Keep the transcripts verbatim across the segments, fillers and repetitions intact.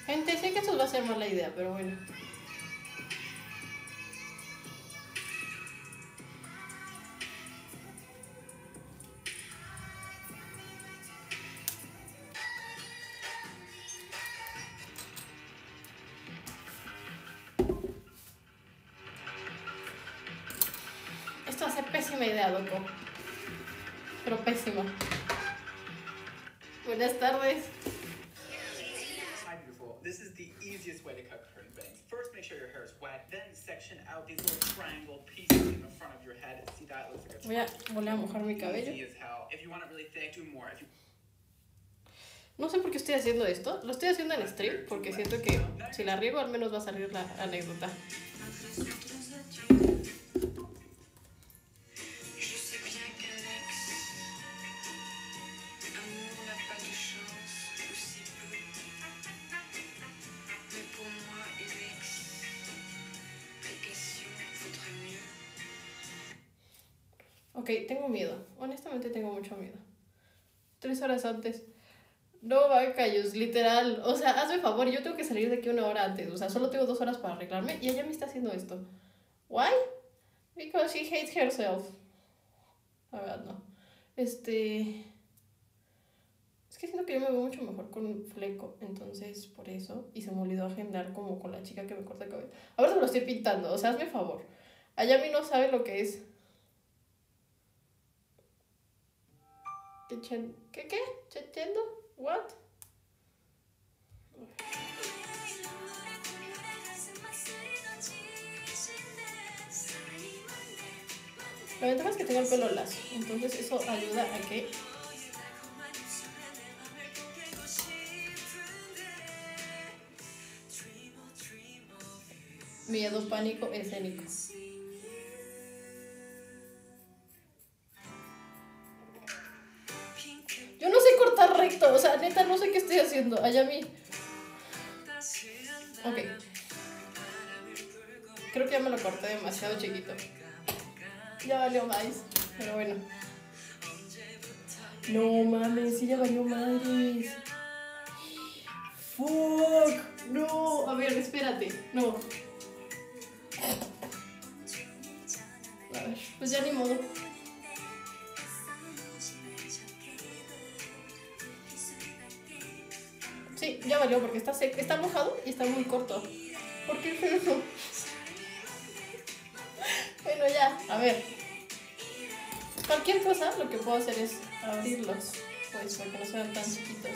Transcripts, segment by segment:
Gente, sé que eso va a ser mala idea, pero bueno. Esto va a ser pésima idea, loco. Pero pésima. Buenas tardes. Hi, beautiful. This is the easiest way to cut curtain bangs. First, make sure your hair is wet. Then section out these little triangle pieces in the front of your head. See that? It looks like a Voy a volver a mojar mi cabello. easy as hell. If you want it really thick, do more. If you No sé por qué estoy haciendo esto. Lo estoy haciendo en stream porque siento que si la riego al menos va a salir la anécdota. Ok, tengo miedo. Honestamente tengo mucho miedo. Tres horas antes. No, Bacayos, literal. O sea, hazme favor, yo tengo que salir de aquí una hora antes. O sea, solo tengo dos horas para arreglarme y ella me está haciendo esto. Why? Because she hates herself. La verdad, no. Este... Es que siento que yo me veo mucho mejor con un fleco. Entonces, por eso. Y se me olvidó agendar como con la chica que me corta el cabello. Ahora se me lo estoy pintando. O sea, hazme favor. Ayami no sabe lo que es. ¿Qué? ¿Qué? ¿Qué? ¿Chechendo? ¿What? La ventaja es que tengo el pelo lacio, entonces eso ayuda a que miedo, pánico escénico. Yo no sé cortar recto, o sea, neta no sé qué estoy haciendo. Ayami. Ok. Creo que ya me lo corté demasiado chiquito. Ya valió más, pero bueno. No mames, sí ya valió madres. Fuck. No, a ver, espérate. No. A ver, pues ya ni modo. Sí, ya valió porque está seco, está mojado y está muy corto. ¿Por qué hice eso? Bueno, ya, a ver. Cualquier cosa lo que puedo hacer es abrirlos, pues para que no sean tan chiquitos.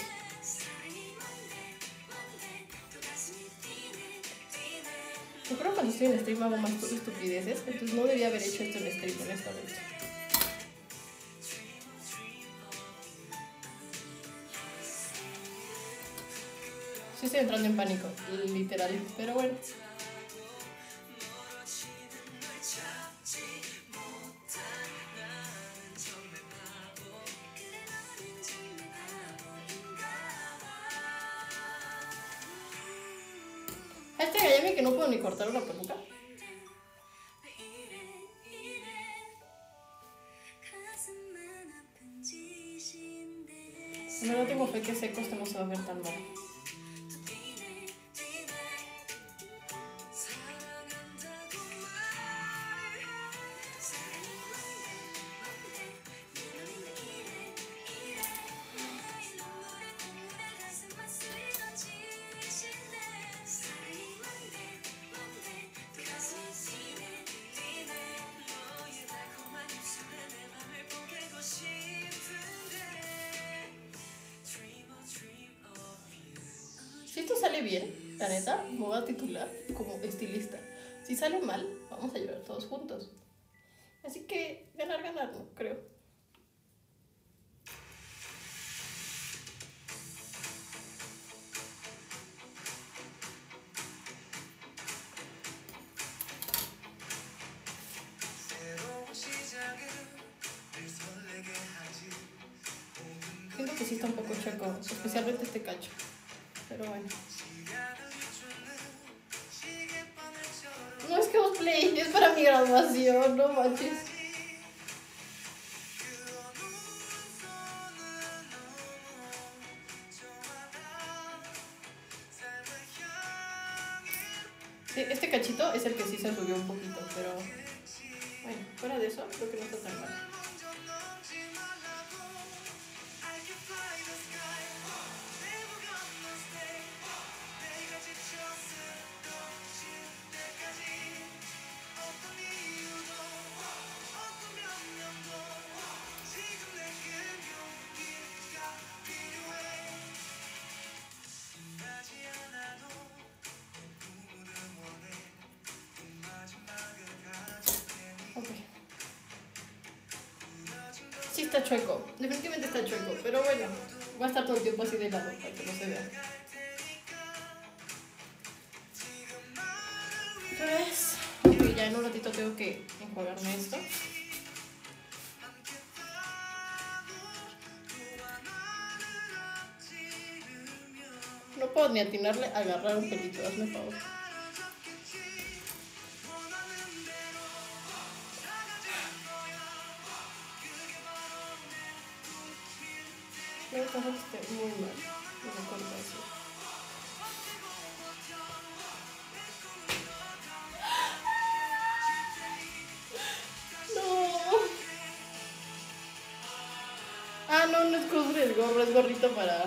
Yo creo que cuando estoy en stream hago más estupideces, entonces no debía haber hecho esto en stream, honestamente. Sí estoy entrando en pánico, literal, pero bueno. Este Ayami que no puedo ni cortar una peluca. No, no tengo fe que seco esto no se va a ver tan mal. Si esto sale bien, la neta, me voy a titular como estilista. Si sale mal, vamos a llorar todos juntos. Así que ganar, ganar, no creo. Siento que sí está un poco chueco, especialmente este cacho. Pero bueno. No es cosplay, es para mi graduación, no manches. Sí, este cachito es el que sí se subió un poquito, pero bueno, fuera de eso, creo que no está tan mal. Ok. Sí está chueco, definitivamente está chueco, pero bueno, va a estar todo el tiempo así de lado para que no se vea. ¿Qué hora es? Ok, ya en un ratito tengo que enjuagarme esto. No puedo ni atinarle a agarrar un pelito, hazme favor. No me pasa que esté muy mal. No me corta así. No. Ah, no, no es cosplay, es gorro, es gorrito para...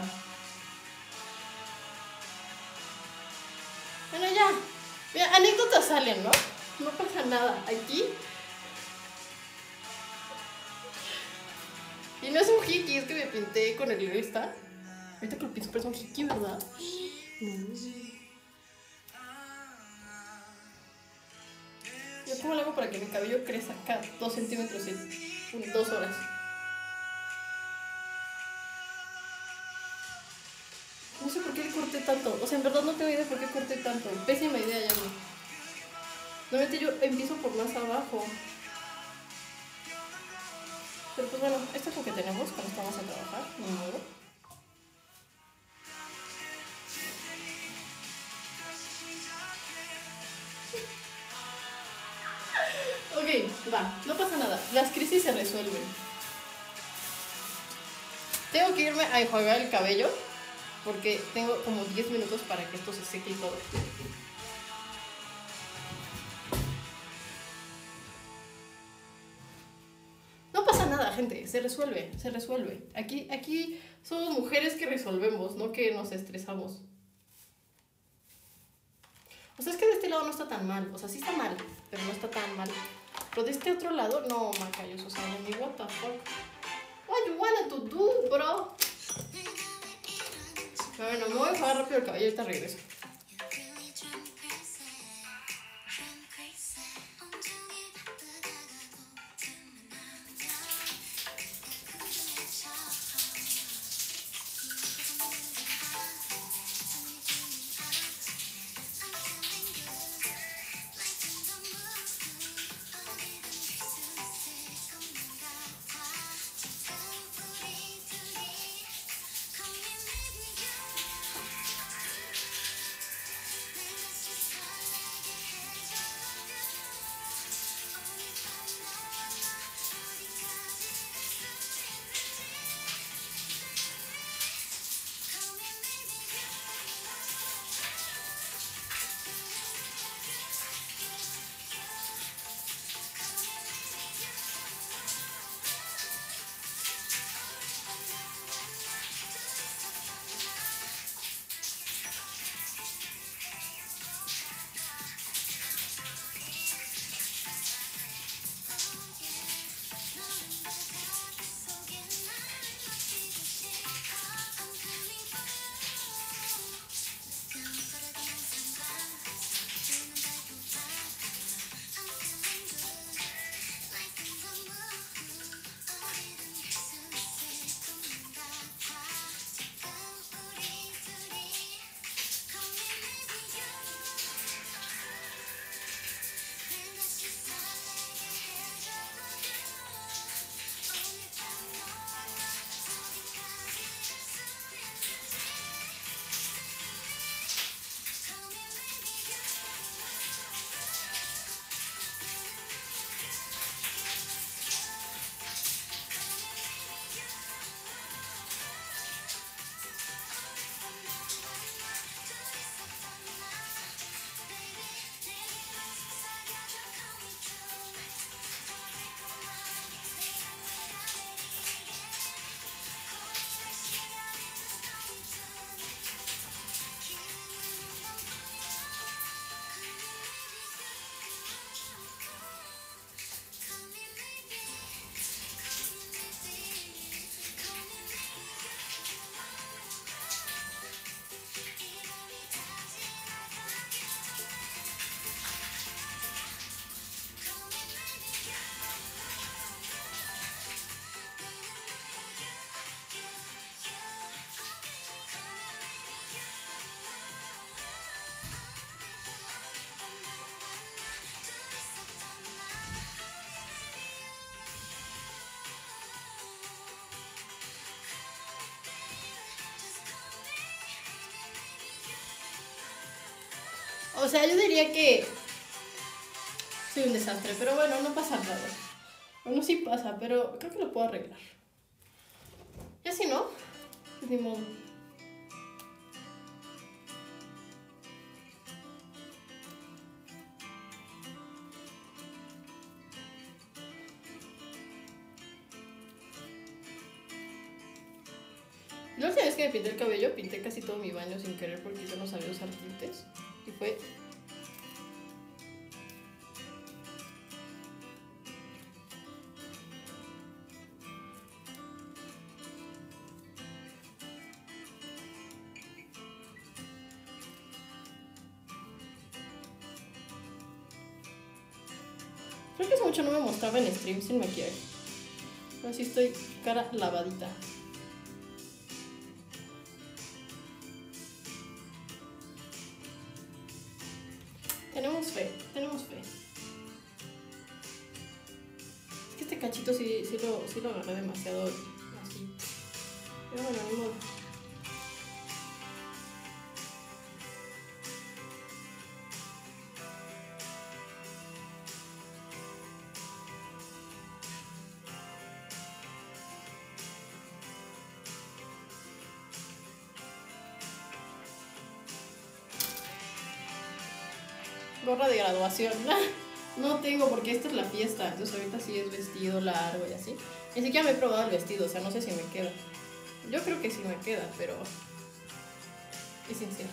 Bueno, ya. Mira, anécdotas salen, ¿no? No pasa nada. Aquí... Y no es un hiki, es que me pinté con el esta. Ahorita que lo pienso, pero es un hiki, ¿verdad? No. Yo cómo lo hago para que mi cabello crezca cada dos centímetros en dos horas. No sé por qué corté tanto. O sea, en verdad no tengo idea por qué corté tanto. Pésima idea ya no. Normalmente yo empiezo por más abajo. Pero pues bueno, esto es lo que tenemos cuando estamos a trabajar, ni modo. Ok, va, no pasa nada. Las crisis se resuelven. Tengo que irme a enjuagar el cabello porque tengo como diez minutos para que esto se seque y todo. No pasa nada, gente, se resuelve, se resuelve. Aquí, aquí somos mujeres que resolvemos, no que nos estresamos. O sea, es que de este lado no está tan mal. O sea, sí está mal, pero no está tan mal. Pero de este otro lado, no, Macayos, o sea, ni what the fuck. What you wanted to do, bro? Bueno, me voy a enjuagar rápido el cabello y ahorita regreso. O sea, yo diría que soy un desastre, pero bueno, no pasa nada. Bueno, sí pasa, pero creo que lo puedo arreglar. Y así no, pues ni modo. La última vez que me pinté el cabello, pinté casi todo mi baño sin querer porque yo no sabía usar tintes. Y fue... Creo que hace mucho no me mostraba en stream sin maquillaje. Ahora sí estoy cara lavadita. Tenemos fe, tenemos fe. Es que este cachito sí, sí, lo, sí lo agarré demasiado así. Pero bueno, ni modo. Gorra de graduación. No tengo porque esta es la fiesta. Entonces ahorita sí es vestido largo y así. Ni siquiera me he probado el vestido, o sea, no sé si me queda. Yo creo que sí me queda, pero es incierto.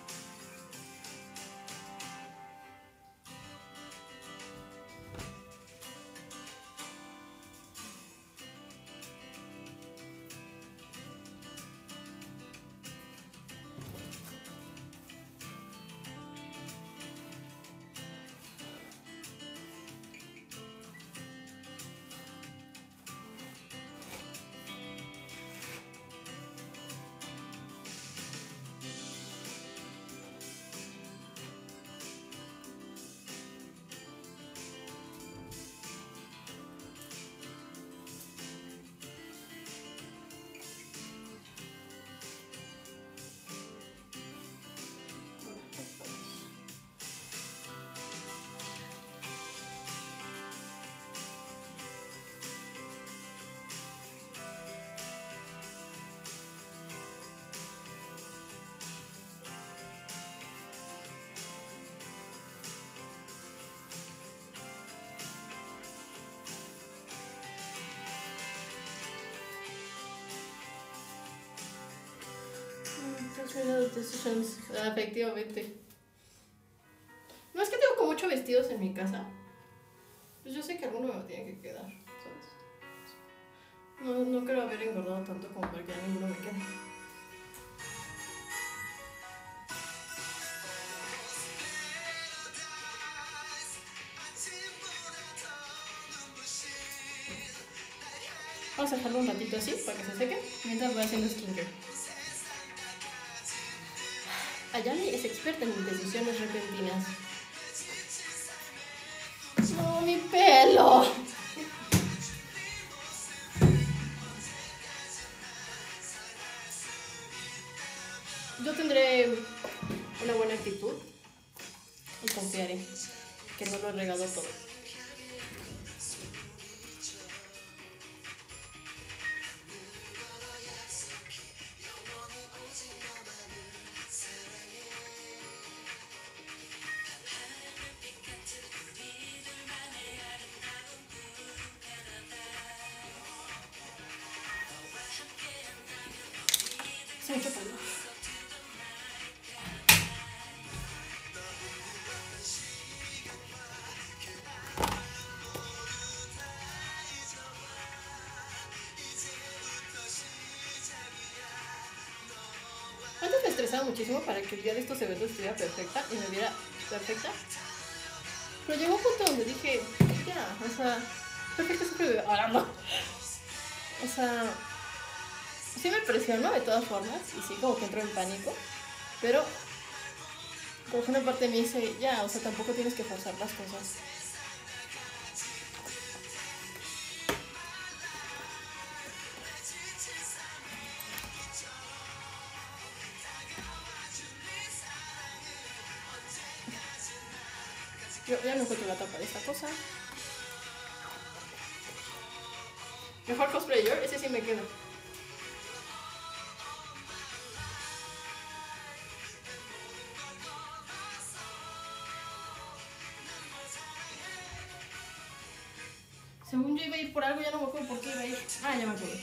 Decisions. Ah, efectivamente. No es que tengo como ocho vestidos en mi casa. Pues yo sé que alguno me tiene que quedar, ¿sabes? No, no creo haber engordado tanto como para que ya ninguno me quede. Vamos a dejarlo un ratito así para que se seque mientras voy haciendo skincare. Ayali es experta en decisiones repentinas. ¡No, mi pelo! Yo tendré una buena actitud y confiaré que no lo he regado todo. Es mucho pelo. Antes me estresaba muchísimo para que el día de estos eventos estuviera perfecta y me viera perfecta. Pero llegó un punto donde dije, ya, o sea, perfecta siempre me... Ahora no. O sea, sí me presionó de todas formas y sí como que entró en pánico. Pero como que una parte de mí dice, ya, o sea, tampoco tienes que forzar las cosas. Yo ya no encuentro la tapa de esta cosa. Mejor cosplayer, ese sí me queda. Según yo iba a ir por algo, ya no me acuerdo por qué iba a ir. Ah, ya me acuerdo.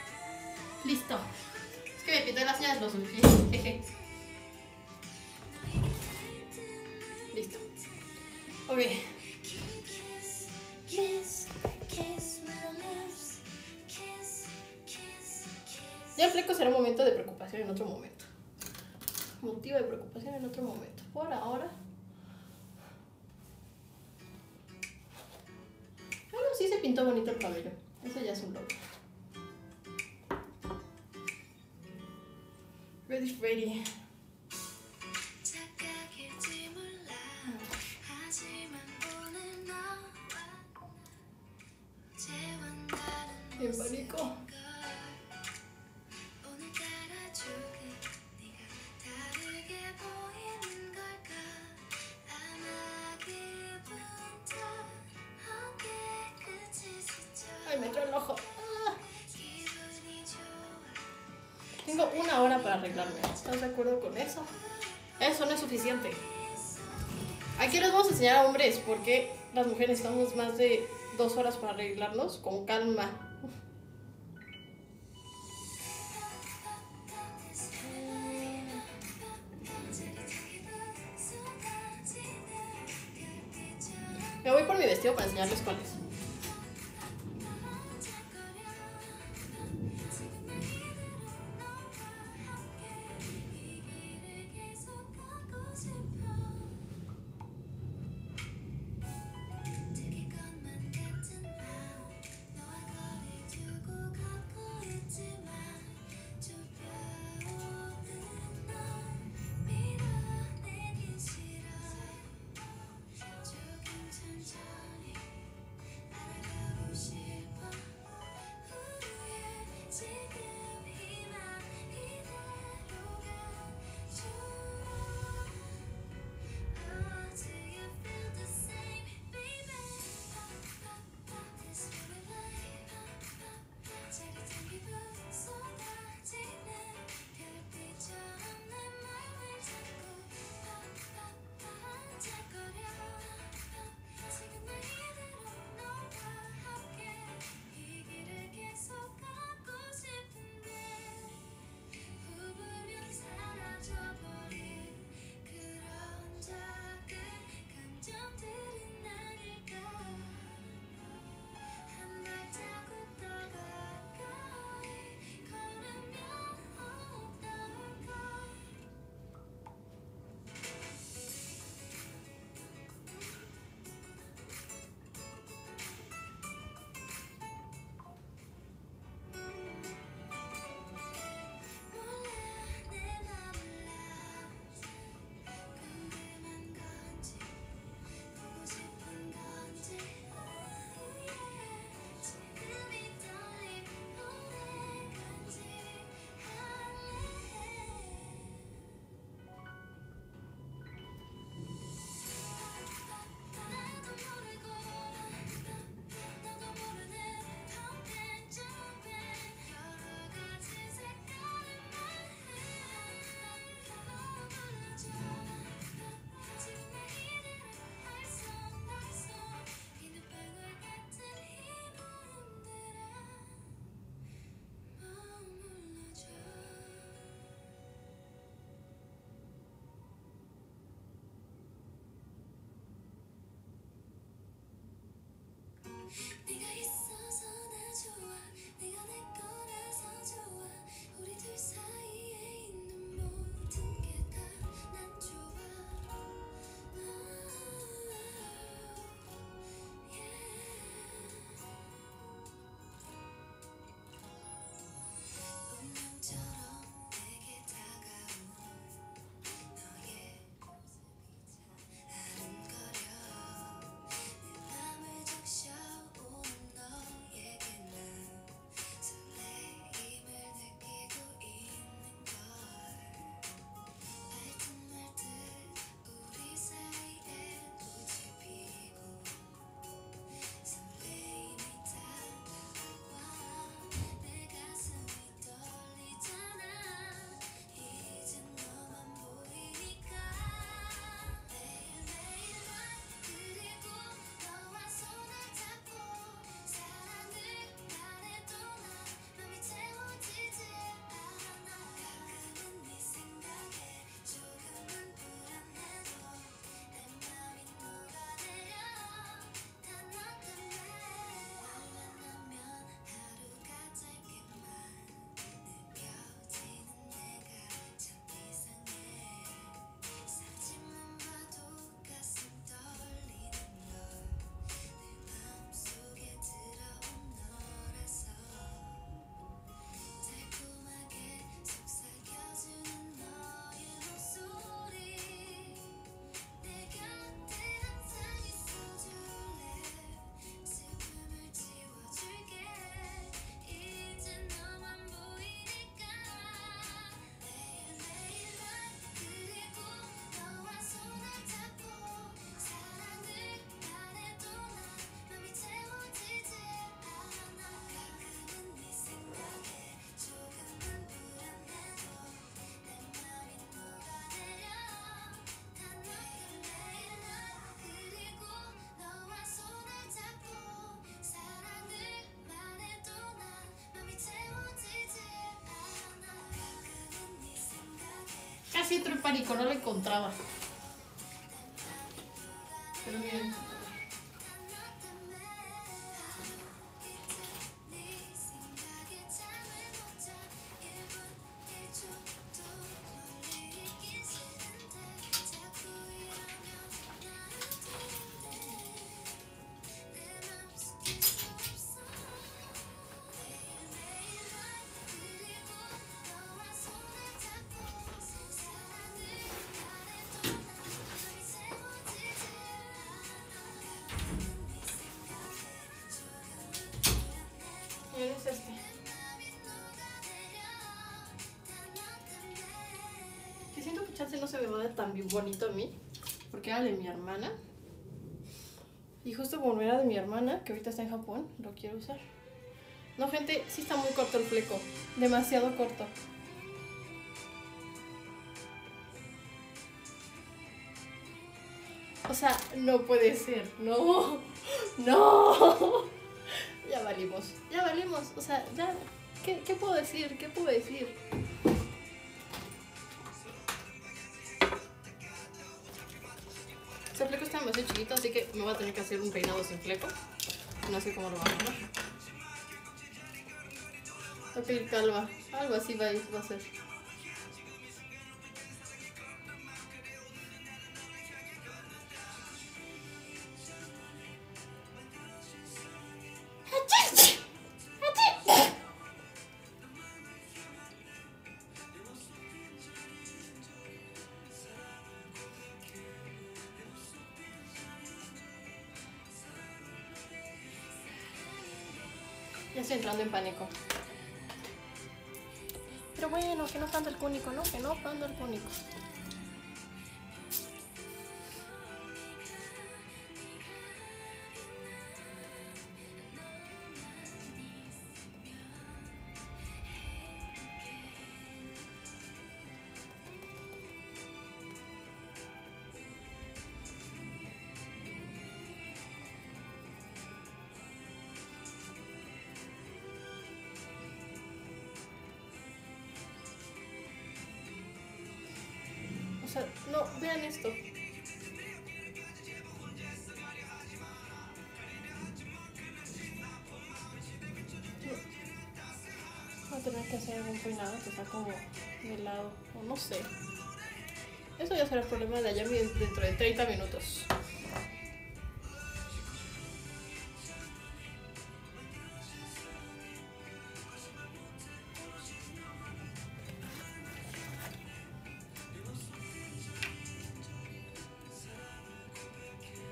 Listo. Es que me pinté las uñas lo suficiente. Jeje. Ok. Ya el fleco será un momento de preocupación en otro momento. Motivo de preocupación en otro momento. Por ahora. Bueno, sí se pintó bonito el cabello. Eso ya es un logro. Ready, ready. Bien marico. Ay, me entró el ojo. Ah. Tengo una hora para arreglarme. ¿Estás de acuerdo con eso? Eso no es suficiente. Aquí les vamos a enseñar a hombres porque las mujeres estamos más de dos horas para arreglarnos con calma. Me voy por mi vestido para enseñarles cuál es. sí entró en pánico, no lo encontraba. Pero miren. Miren, es este. Que siento que chance no se me va a ver tan bien bonito a mí, porque era de mi hermana. Y justo como era de mi hermana, que ahorita está en Japón, lo quiero usar. No, gente, sí está muy corto el fleco. Demasiado corto. O sea, no puede ser. No. No. Ya valimos. Ya valimos. O sea, ya. ¿Qué, qué puedo decir? ¿Qué puedo decir? Ese fleco está demasiado chiquito, así que me voy a tener que hacer un peinado sin fleco. No sé cómo lo vamos a hacer. Voy a pedir calva. Algo así va a, va a ser. Ya estoy entrando en pánico. Pero bueno, que no tanto el cúnico, ¿no? Que no tanto el cúnico. O sea, no, vean esto. Voy a tener que hacer algún peinado que está como de lado, o no sé. Eso ya será el problema de Ayami dentro de treinta minutos.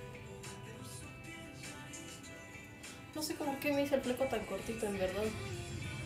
No sé por qué me hice el fleco tan cortito, en verdad.